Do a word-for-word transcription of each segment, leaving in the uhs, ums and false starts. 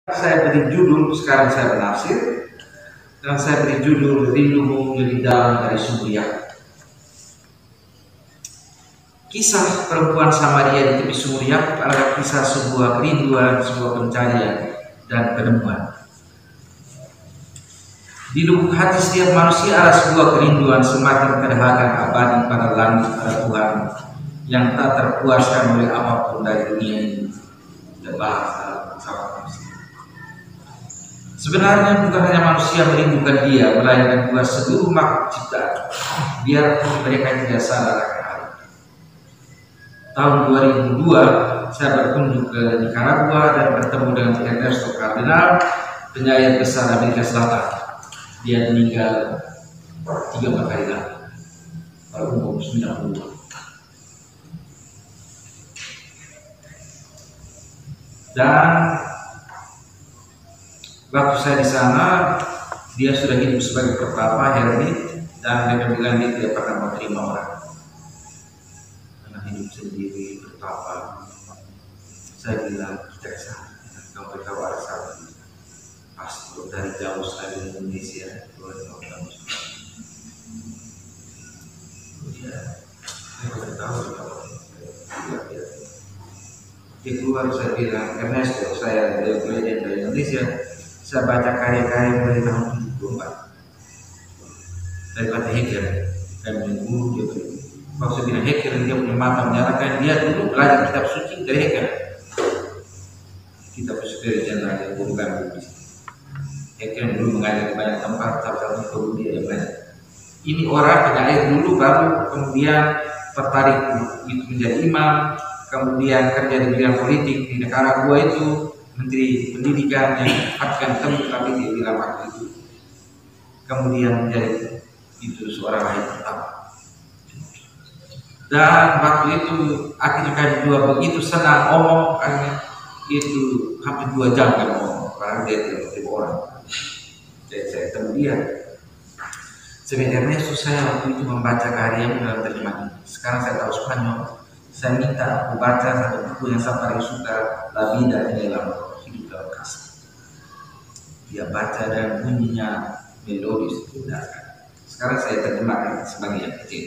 Saya beri judul, sekarang saya menafsir, dan saya beri judul Rindumu lebih dalam dari sumber Yakub. Kisah perempuan Samaria di tepi sumur Yakub adalah kisah sebuah kerinduan, sebuah pencarian dan penemuan. Di lubuk hati setiap manusia ada sebuah kerinduan semakin terhalang abadi pada langit pada Tuhan yang tak terpuaskan oleh apapun dari dunia ini. Bahasa manusia. Sebenarnya bukan hanya manusia merindukan Dia, melainkan juga seluruh makhluk ciptaan, biarpun mereka tidak sadar akan hal itu. Tahun dua ribu dua saya berkunjung ke Nicaragua dan bertemu dengan Ernesto Cardenal, penyair besar Amerika Selatan. Dia meninggal tiga empat hari lalu pada umur sembilan puluh. Dan waktu saya di sana, dia sudah hidup sebagai pertapa, hermit, dan mereka bilang dia tidak pernah mau terima orang. Karena hidup sendiri, pertapa. Saya bilang, kita kesana, kalau mereka ada sahabat pastor dari jauh sekali di Indonesia, keluar dari jauh sekali. Ya, saya tidak tahu kalau dia Di keluar saya bilang, Ernesto, saya dari legenda dari Indonesia, saya baca karya-karya mulai tahun tujuh puluh empat dari kata Hegel dan mengguru dia beri. Kalau saya bilang Hegel, dia punya mata menyatakan dia dulu belajar kitab suci dari Hegel, kitab spiritual yang bukan buku. Hegel dulu mengajar di banyak tempat, salah satu guru dia yang belajar. Ini orang penyair dulu baru kemudian tertarik itu menjadi imam. Kemudian kerja di bidang politik di negara gua itu menteri pendidikan yang akan temu, tapi dia bilang waktu itu kemudian menjadi itu seorang rakyat pertama. Dan waktu itu akhirnya kami dua begitu senang omong, karena itu hampir dua jam kan omong, karena dia tidak ketemu orang. Jadi saya ketemu dia. Sebenarnya saya waktu itu membaca karya dalam terjemahan. Sekarang saya tahu Spanyol. Saya minta aku baca satu buku yang saya paling suka, La Vida en el Amor, hidup dalam kasih. Dia baca dan bunyinya melodis, mendadak. Sekarang saya terjemahkan sebagai yang kecil.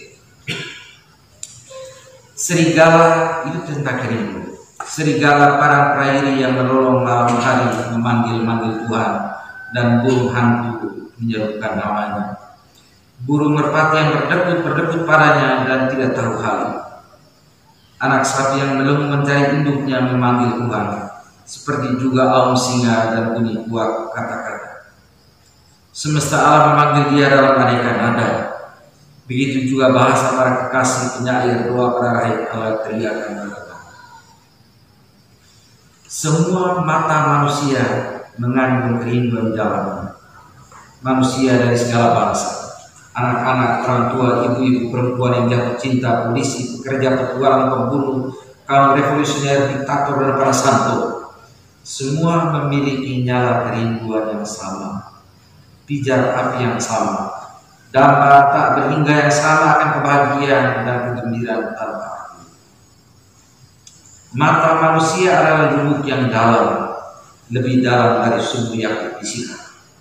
Serigala itu tentang kerindu. Serigala para prairi yang melolong malam hari memanggil-manggil Tuhan, dan burung hantu menyerukan namanya. Burung merpati yang berdekut-berdekut padanya dan tidak tahu hal. Anak sapi yang belum mencari induknya memanggil Tuhan, seperti juga aum singa dan bunyi kuak kata-kata. Semesta alam memanggil dia dalam aneka nada. Begitu juga bahasa para kekasih penyair doa pada rahim Allah teriakan berkata. Semua mata manusia mengandung kerinduan dalam. Manusia dari segala bangsa. Anak-anak, orang tua, ibu-ibu, perempuan yang jatuh cinta, polisi, pekerja, petualang, pembunuh, kaum revolusioner, diktator, dan para santo, semua memiliki nyala kerinduan yang sama, pijar api yang sama, damba tak berhingga yang sama akan kebahagiaan dan kegembiraan tanpa akhir. Mata manusia adalah lubuk yang dalam, lebih dalam dari sumur Yakub di sini.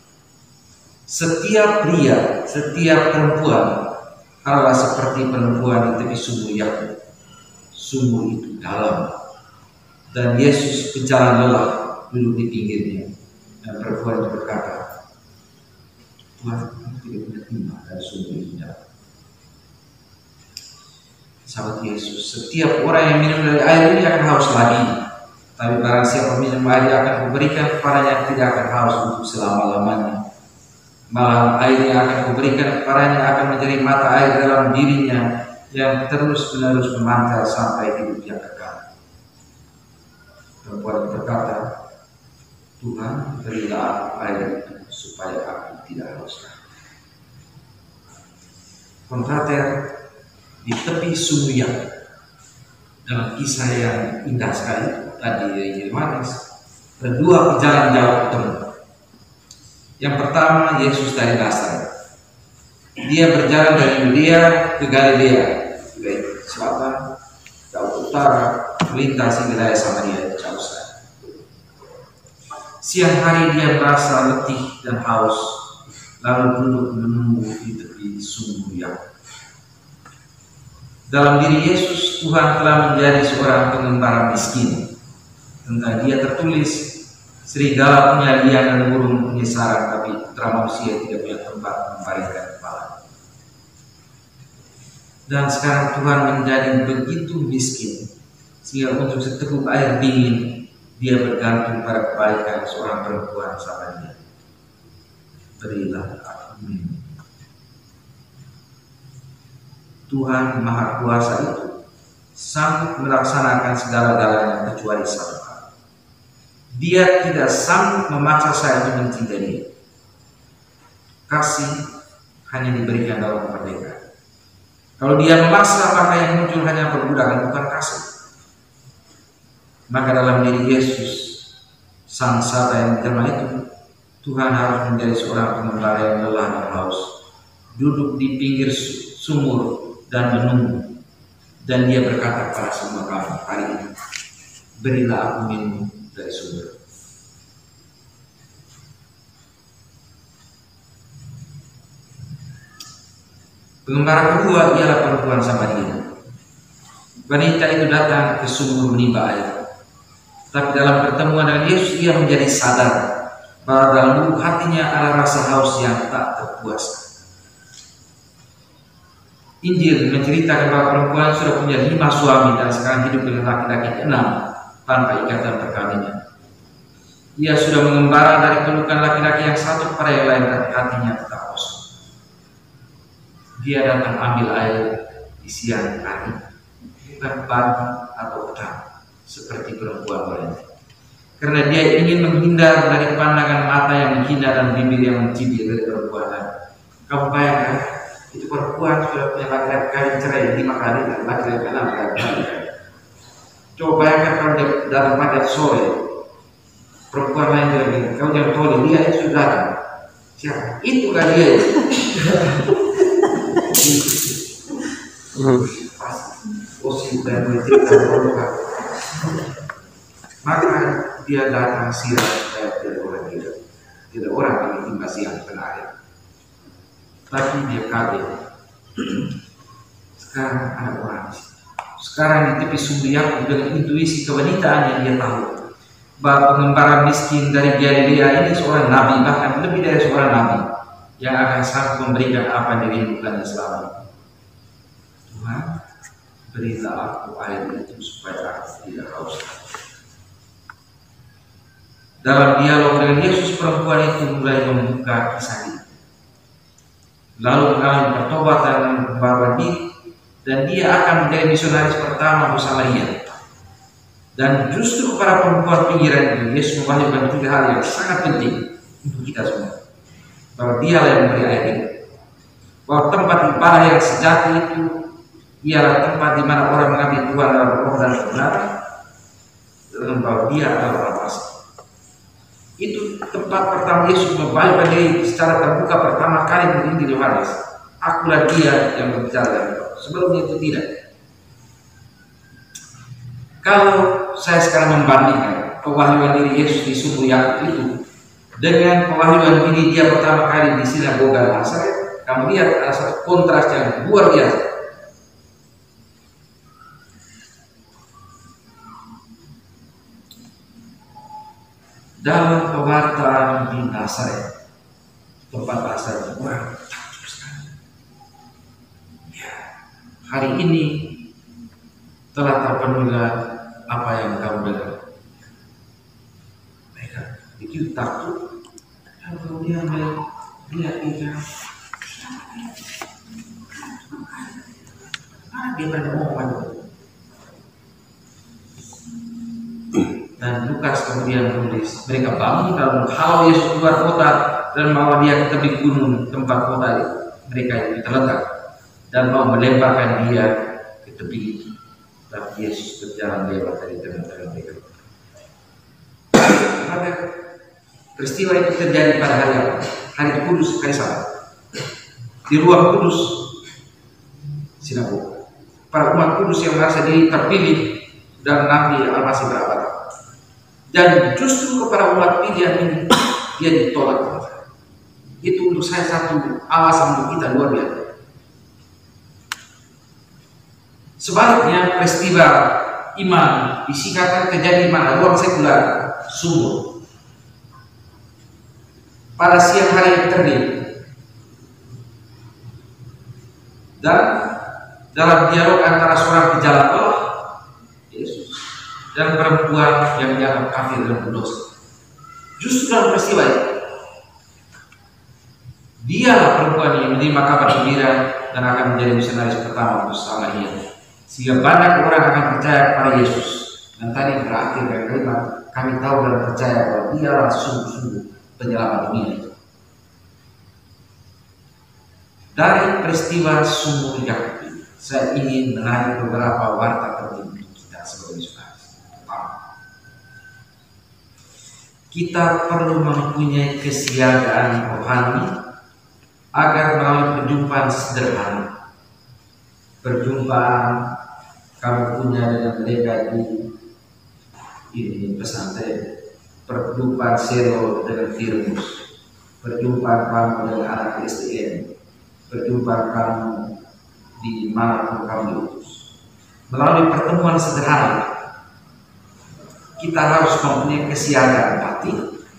Setiap pria, setiap perempuan adalah seperti perempuan di tepi sumur Yakub. Sumur itu dalam, dan Yesus berjalan lelah duduk di pinggirnya. Dan perempuan itu berkata, Tuhan, aku tidak punya timah dari sumur itu dalam. Sahabat Yesus, setiap orang yang minum dari air ini akan haus lagi. Tapi barang siapa minum air yang akan kuberikan kepadanya tidak akan haus untuk selama-lamanya. Malah air yang akan kuberikan kepadanya akan menjadi mata air dalam dirinya yang terus-menerus memancar sampai hidup yang kekal. Perempuan berkata, Tuhan, berilah air itu supaya aku tidak haus lagi. Kontrater, di tepi sumur Yakub, dalam kisah yang indah sekali tadi dari Yohanes, ada dua pejalan jauh ketemu. Yang pertama, Yesus dari Nazaret. Dia berjalan dari Yudea ke Galilea, dari selatan ke utara, melintasi wilayah Samaria jauh sekali. Siang hari dia merasa letih dan haus, lalu duduk menunggu di tepi sumur yang. Dalam diri Yesus, Tuhan telah menjadi seorang pengembara miskin. Tentang dia tertulis, serigala punya liang dan burung punya sarang, tapi putra manusia tidak punya tempat membaringkan kepala. Dan sekarang Tuhan menjadi begitu miskin, sehingga untuk seteguk air dingin, dia bergantung pada kebaikan seorang perempuan sahabatnya. Berilah aku minum. Tuhan Maha Kuasa itu sanggup melaksanakan segala-galanya kecuali satu hal. Dia tidak sanggup memaksa saya untuk mencintai dia. Kasih hanya diberikan dalam kemerdekaan. Kalau dia memaksa, maka yang muncul hanya perbudakan, bukan kasih. Maka dalam diri Yesus, sang sata yang menjelma itu, Tuhan harus menjadi seorang pengembara yang lelah dan haus, duduk di pinggir sumur dan menunggu. Dan dia berkata kepada semua kamu hari ini, berilah aku minum dari sumber. Pengembara kedua ialah perempuan Samaria. Wanita itu datang ke sumur menimba air. Tapi dalam pertemuan dengan Yesus, ia menjadi sadar bahwa dalam lubuk hatinya ada rasa haus yang tak terpuaskan. Injil menceritakan bahwa perempuan sudah punya lima suami dan sekarang hidup dengan laki-laki enam tanpa ikatan perkawinan. Ia sudah mengembara dari pelukan laki-laki yang satu kepada yang lain, tapi hatinya tetap kosong. Dia datang ambil air di siang hari, bukan pagi atau petang seperti perempuan lain, karena dia ingin menghindar dari pandangan mata yang menghina dan bibir yang mencibir dari perempuan lain. Kamu bayangkan, itu perempuan sudah punya laki-laki kawin cerai lima kali dan laki-laki enam kali. Coba bayangkan kalau dia datang pada sore, perempuan lain juga bilang, kau jangan tolong, dia itu sudah datang. Siapa? Itu kan dia. Posisi dan mencerita perempuan. Maka dia datang siap dan tidak orang tidak. Tidak orang yang timba siang tengah hari. Tapi dia kaget. Sekarang ada orang. Sekarang di tepi sumber yang dengan intuisi kewanitaan yang dia tahu bahwa pengembara miskin dari Galilea ini seorang nabi, bahkan lebih dari seorang nabi yang akan sanggup memberikan apa yang dirindukannya selama ini. Tuhan, berilah aku air itu supaya aku tidak haus. Dalam dialog dengan Yesus, perempuan itu mulai membuka kisah, lalu mengalami pertobatan dan pembaruan diri, dan dia akan menjadi misionaris pertama bersama dia. Dan justru kepada perempuan pinggiran itu, Yesus membagikan tiga hal yang sangat penting untuk kita semua. Bahwa dialah yang memberi air hidup, bahwa tempat ibadah yang sejati itu ialah tempat di mana orang mengambil Tuhan dalam roh dan kebenaran, dan bahwa dia adalah orang pasti. Itu tempat pertama Yesus membagikan diri secara terbuka pertama kali di Injil Yohanes. Akulah dia yang berbicara dengan kau. Sebelumnya itu tidak. Kalau saya sekarang membandingkan pewahyuan diri Yesus di sumur Yakub itu dengan pewahyuan diri dia pertama kali di sinagoga Nazaret, kamu lihat ada satu kontras yang luar biasa. Dalam pewartaan di Nazaret, tempat asal orang takjub sekali. Ya, hari ini telah terpenuhilah apa yang kamu dengar. Mereka begitu takut, dan kemudian melihat ikan. Ah, dia pada omongan. Dan Lukas kemudian menulis, mereka bangun lalu menghalau Yesus keluar kota dan membawa dia ke tepi gunung tempat kota mereka itu terletak dan mau melemparkan dia ke tepi itu. Tapi Yesus berjalan lewat dari tengah-tengah mereka. Maka peristiwa itu terjadi pada hari apa? Hari Kudus, hari Sabat. Di ruang kudus sinagoga. Para umat kudus yang merasa diri terpilih dan nanti masih berabad. Dan justru kepada umat pilihan ini dia ditolak. Itu untuk saya satu alasan untuk kita luar biasa. Sebaliknya peristiwa iman disingkatkan terjadi mana ruang sekular sumur pada siang hari yang terbit, dan dalam dialog antara seorang pejalan Allah Yesus dan perempuan yang dianggap kafir dan berdosa. Justru dalam peristiwa itu dialah perempuan yang menerima kabar gembira dan akan menjadi misionaris pertama untuk Samaria, sehingga banyak orang akan percaya kepada Yesus. Dan tadi berakhir dengan kalimat, kami tahu dan percaya bahwa dialah sungguh-sungguh penyelamat dunia. Dari peristiwa sumur Yakub, saya ingin menarik beberapa warta penting untuk kita sebagai misionaris. Pertama, kita perlu mempunyai kesiagaan rohani agar melalui perjumpaan sederhana, perjumpaan kamu punya dengan mereka di ini pesantren, perjumpaan selo dengan Firmus, perjumpaan kamu dengan anak S D N, perjumpaan kamu di mana pun kamu diutus. Melalui pertemuan sederhana, kita harus mempunyai kesiagaan hati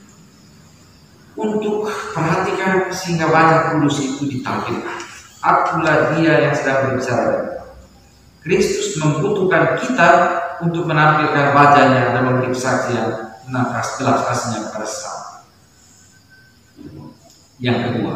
untuk perhatikan sehingga wajah kudus itu ditampilkan. Akulah dia yang sedang berbicara. Kristus membutuhkan kita untuk menampilkan wajahnya dan memberi kesaksian tentang belas kasihnya kepada sesama. Yang kedua,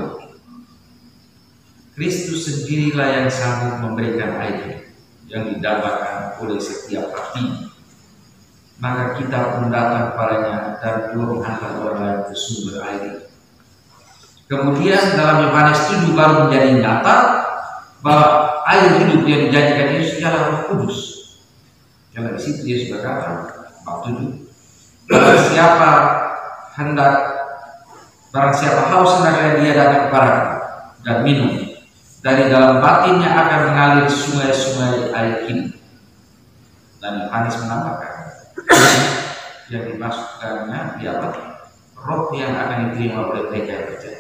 Kristus sendirilah yang sanggup memberikan air yang didambakan oleh setiap hati. Maka kita pun datang kepadanya dan belum menghantar orang lain ke sumber air. Kemudian dalam Yohanes tujuh baru menjadi nyata bahwa air hidup yang dijanjikan Yesus adalah Roh Kudus. Karena di situ Yesus berkata, bab tujuh, barang siapa hendak, barang siapa haus hendaklah dia datang kepadaku dan minum. Dari dalam batinnya akan mengalir sungai-sungai air hidup. Dan Yohanes menambahkan, yang dimasukkannya diapa? Roh yang akan diterima oleh mereka yang percaya.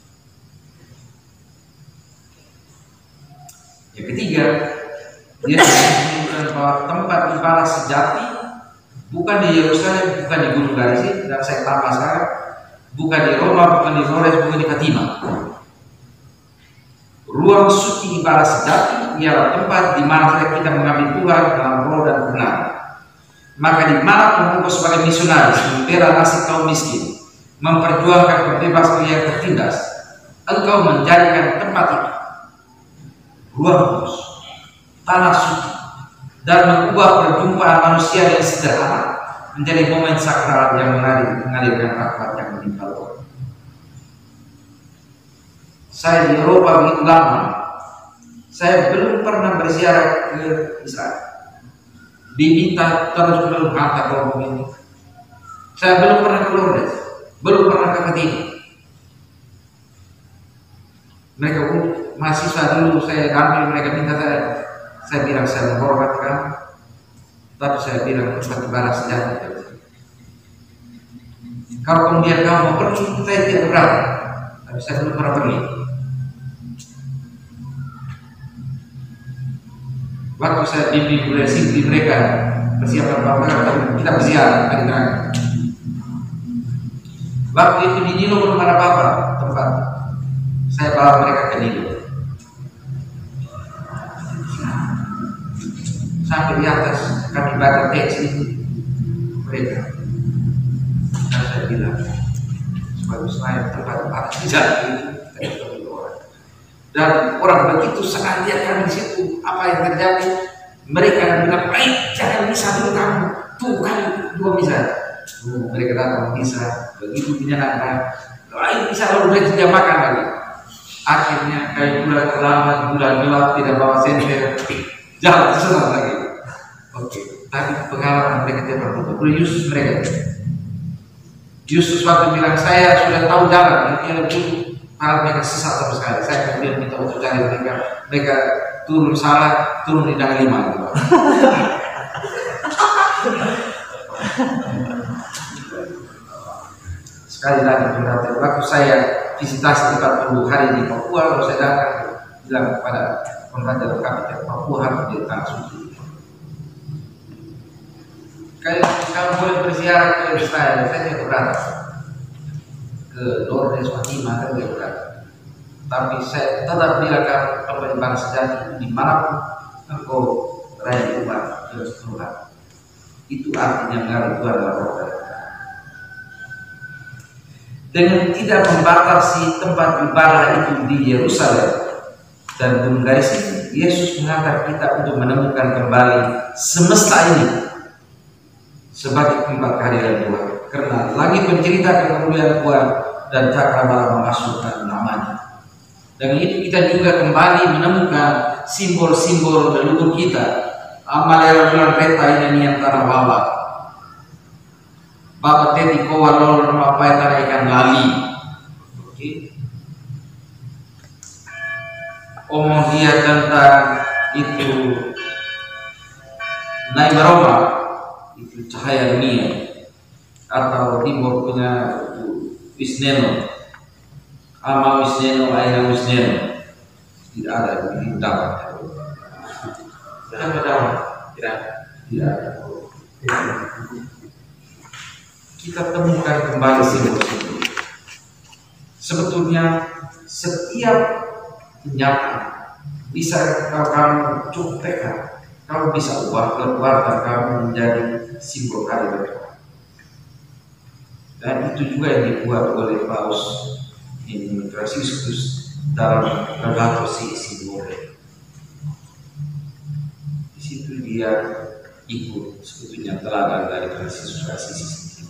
Yang ketiga, dia menunjukkan bahwa tempat ibadah sejati bukan di Yerusalem, bukan di Gunung Gerizim, dan saya tambah sekarang, bukan di Roma, bukan di Flores, bukan di Fatima. Ruang suci ibadah sejati ialah tempat di mana kita mengambil Tuhan dalam roh dan kebenaran. Maka di mana engkau sebagai misionaris membela nasib kaum miskin, memperjuangkan kebebasan yang tertindas, engkau menjadikan tempat itu ruang kudus, tanah suci, dan mengubah perjumpaan manusia yang sederhana menjadi momen sakral yang menarik mengalirkan rahmat yang menimpal Allah. Saya di Eropa begitu lama, saya belum pernah berziarah ke Israel. Diminta terus belum hantar rombongan ini. Saya belum pernah ke Lourdes, belum pernah ke Fatima. Mereka mahasiswa dulu saya ambil, mereka minta saya, saya bilang saya menghormatkan, tapi saya bilang tempat ibadah sejati. Kalau kemudian kamu mau pergi, saya tidak berani, tapi saya belum pernah pergi. Waktu saya bimbing budaya Sinti mereka persiapan bangunan, kita berziarah hari terakhir. Waktu itu di Nilo belum ada apa-apa tempat. Saya bawa mereka ke Nilo. Sampai di atas kami baca teks itu mereka. Dan saya bilang, sebagus lain tempat ibadah sejati itu. Dan orang begitu senang lihat kami di situ, apa yang terjadi? Mereka bilang, baik, jangan bisa dulu kamu, tuh kan dua bisa. Oh, mereka datang bisa, begitu menyenangkan. Lain bisa lalu mereka tidak makan lagi. Akhirnya kayak bulan terlambat, bulan gelap, tidak bawa senter, jalan senang lagi. Oke, tapi pengalaman mereka tidak pernah boleh Yesus mereka. Yesus waktu bilang saya sudah tahu jalan, ini lebih hal mereka sesat sama sekali. Saya kemudian minta untuk cari mereka, mereka turun salah, turun di dalam lima gitu. Sekali lagi berarti waktu saya visitasi empat puluh hari di Papua, lalu saya datang bilang kepada Penraja Kabupaten Papua harus di tanah suci. Kalau kamu boleh berziarah ke Israel, saya tidak berani. Ke Lourdes, Fatima, saya tidak berani. Tapi saya tetap bilang kepada bangsa sejati, dimanapun engkau raya Tuhan, jelas Tuhan. Itu artinya mengalir Tuhan dalam dengan tidak membatasi tempat ibadah itu di Yerusalem dan Gunung Gerizim, Yesus mengantar kita untuk menemukan kembali semesta ini sebagai tempat kehadiran Tuhan. Karena lagi pencerita kemuliaan Tuhan dan cakrawala memasukkan namanya. Dan itu kita juga kembali menemukan simbol-simbol leluhur kita. Amal yang bulan peta ini yang tanah bawah. Bapak teti kowa lolo nama pai tanah ikan lali. Oke. Omong dia tentang itu naik Roma, itu cahaya dunia, atau timur punya Wisneno, ama Wisneno, aina Wisneno, tidak ada di dapat. Tidak ada, tidak, tidak ada. Kita temukan kembali simbol-simbol. Sebetulnya setiap kenyataan bisa kalau kamu cukup tekad, kamu bisa ubah keluarga kamu menjadi simbol kehadiran Tuhan. Dan itu juga yang dibuat oleh Paus ini Fransiskus dalam Laudato Si Simbolia. Di situ dia ikut sebetulnya teladan dari Fransiskus Asisi.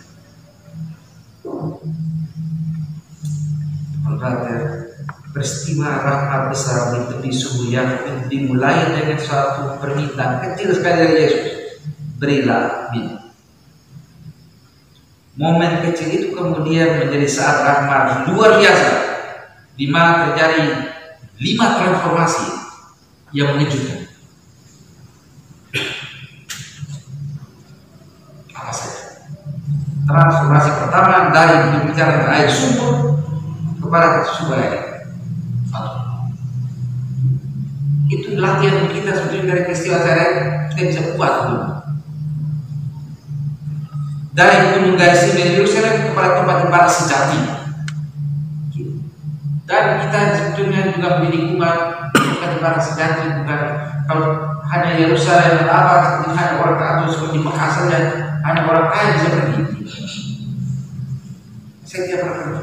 Berarti peristiwa rahmat besar di tepi sumur yang dimulai dengan suatu permintaan kecil sekali dari Yesus, berilah minum. Momen kecil itu kemudian menjadi saat rahmat luar biasa, di mana terjadi lima transformasi yang mengejutkan. Apa saja? Transformasi pertama dari berbicara air sumur kepada sumber air. Itu latihan kita sebetulnya dari peristiwa sehari-hari, kita bisa kuat dulu. Dari Gunung Gerizim dari Yerusalem kepada tempat ibadah sejati. Dan kita sebetulnya juga memiliki umat tempat ibadah sejati, bukan kalau hanya Yerusalem dan apa, seperti hanya orang atau seperti Mekah saja, hanya orang kaya bisa pergi. Saya tidak pernah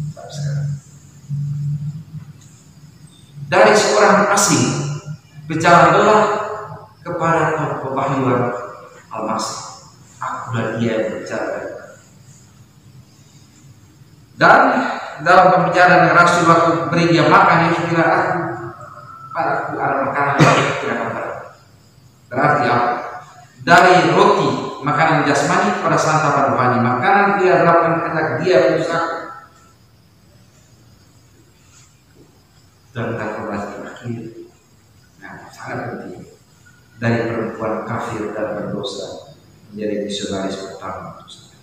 dari seorang asing berjalanlah kepada pewahyuan Al-Masih. Aku dan dia yang berbicara. Dan dalam pembicaraan Rasul waktu beri dia makan, Yesus bilang, aku padaku ada makanan yang tidak akan berat. Berarti apa? Dari roti makanan jasmani pada santapan rohani, makanan dia lakukan kehendak dia untuk aku. Dan transformasi terakhir, nah sangat penting, dari perempuan kafir dan berdosa menjadi misionaris pertama.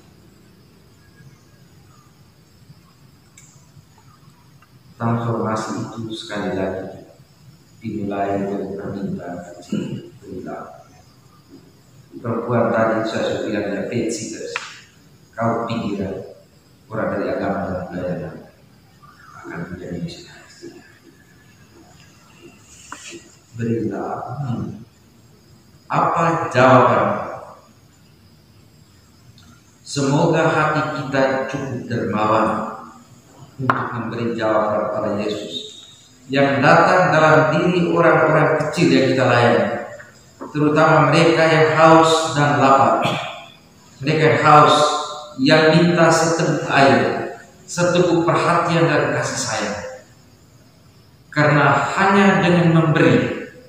Transformasi itu sekali lagi dimulai dari permintaan kecil. Perempuan tadi saya sudah bilang ya, faith kau pikiran orang dari agama dan budaya akan menjadi misionaris. Berilah hmm. apa jawaban? Semoga hati kita cukup dermawan untuk memberi jawaban pada Yesus yang datang dalam diri orang-orang kecil yang kita layani, terutama mereka yang haus dan lapar, mereka yang haus, yang minta seteguk air, seteguk perhatian dan kasih sayang. Karena hanya dengan memberi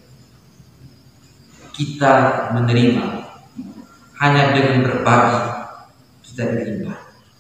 kita menerima, hanya dengan berbagi kita diterima.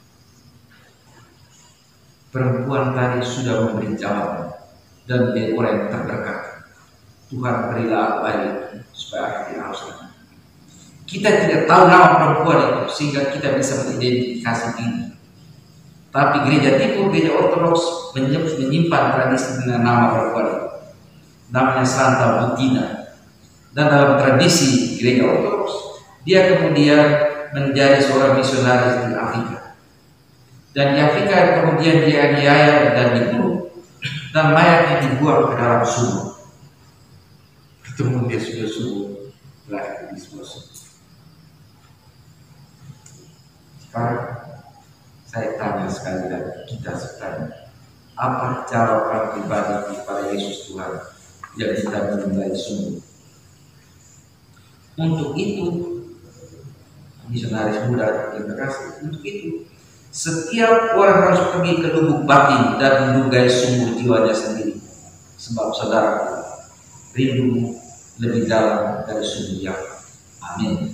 Perempuan tadi sudah memberi jawaban dan dia orang yang terberkati. Tuhan berilah aku air supaya aku tidak haus lagi. Kita tidak tahu nama perempuan itu sehingga kita bisa mengidentifikasi diri. Tapi gereja Timur, gereja Ortodoks menyimpan tradisi dengan nama perempuan, namanya Santa Butina. Dan dalam tradisi gereja Ortodoks, dia kemudian menjadi seorang misionaris di Afrika. Dan di Afrika kemudian dia dianiaya dan dibunuh, dan mayatnya dibuang ke dalam sumur. Ketemu dia sudah sumur, lahir di sebuah sumur. Sekarang saya tanya sekali lagi, kita sekali, apa jawaban pribadi kepada Yesus Tuhan yang kita menilai sumur? Untuk itu, misionaris muda, terima kasih. Untuk itu, setiap orang harus pergi ke lubuk batin dan mendugai sumur jiwanya sendiri. Sebab saudara, rindu lebih dalam dari sumur yang. Amin.